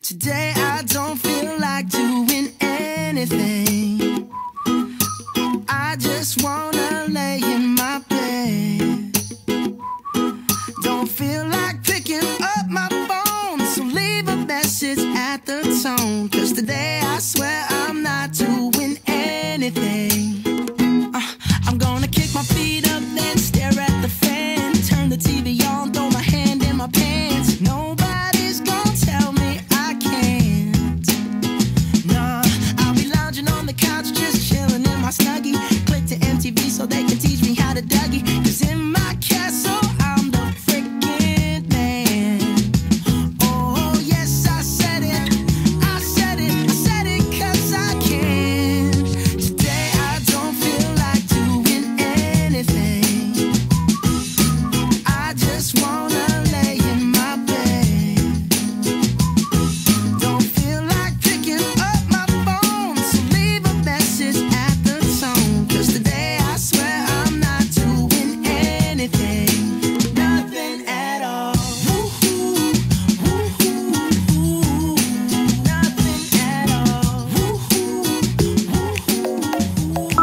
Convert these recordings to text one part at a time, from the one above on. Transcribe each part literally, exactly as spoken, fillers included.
Today I don't feel like doing anything. I just wanna lay in my bed. Don't feel like picking up my phone, so leave a message at the tone. Cause today I swear I'm not doing anything. uh, I'm gonna kick my feet up, then stare at the fan. Turn the T V on, throw my hand in my pants. Nobody's gonna tell me I can't. Nah, I'll be lounging on the couch, just chilling in my Snuggie. Click to M T V so they can teach me how to Dougie. Cause in my castle I'm the freaking man. Oh yes, I said it, I said it, I said it cause I can. Today I don't feel like doing anything. I just wanna lay in my bed. Don't feel like picking up my phone, so leave a message at the tone. Cause today I swear I'm not doing anything. Nothing at all. Woo-hoo, woo-hoo, nothing at all. Woo-hoo, woo-hoo.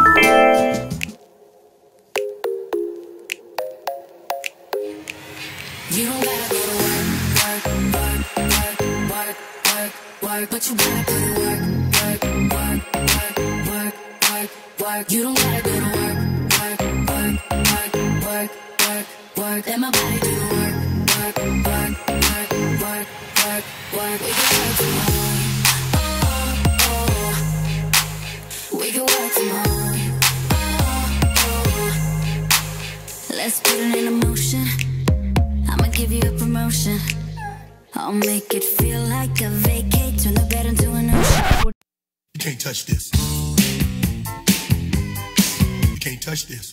You don't gotta go to work, work, work, work, work, work, work, but you gotta go to work, work, work, work, work, work, work. You don't gotta go to work, work, work, work, work, work, work. Let my body do the work, work, work, work, work, work, work. We can work tomorrow. Oh, oh. We can work tomorrow. Oh, oh. Let's put it in motion. I'ma give you a promotion. I'll make it feel like a vacate. Turn the bed into an ocean. You can't touch this. You can't touch this.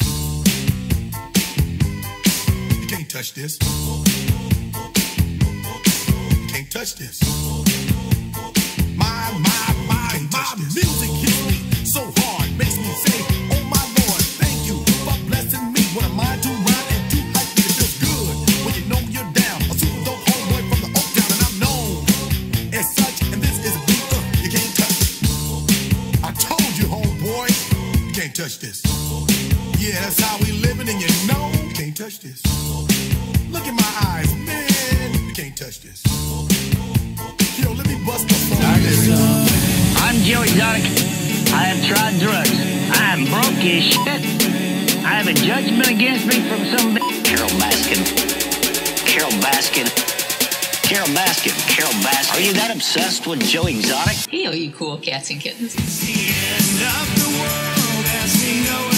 You can't touch this. You can't touch this. My, my, my, my music hits me so hard. Makes me say, oh my Lord, thank you for blessing me. What am I to rhyme and do like me? It feels good when you know you're down. A super dope homeboy from the Oak Town, and I'm known as such. And this is a beat uh, you can't touch. I told you, homeboy, you can't touch this. Yeah, that's how we living, and you know you can't touch this. Look in my eyes, man, you can't touch this. Yo, let me bust the phone. I'm Joe Exotic. I have tried drugs. I am broke as shit. I have a judgment against me from some Carol Baskin. Carol Baskin. Carol Baskin. Carol Baskin. Are you that obsessed with Joe Exotic? Hey, all you cool cats and kittens. It's the end of the world as we know